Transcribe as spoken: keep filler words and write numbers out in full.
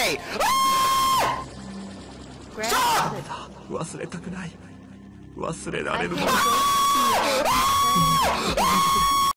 way! Ah! Grab Stop! the- 忘れたくない。忘れられるもの。 I can't go